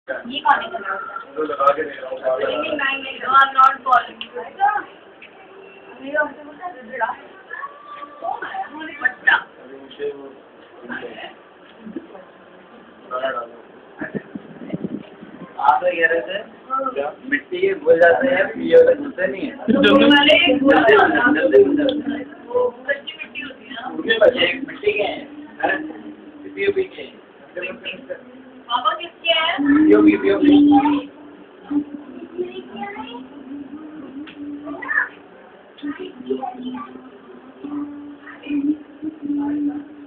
ये कौन है तो लगा के दे रहा हूँ नहीं no I am not calling मेरा हमसे बोलता है जड़ा पट्टा आप तो कह रहे थे मिट्टी के घुल जाते हैं पियो तो घुलते नहीं है वो कच्ची मिट्टी होती है ना एक मिट्टी के हैं पीओपी के पापा किसके हैं पीओपी Thank you.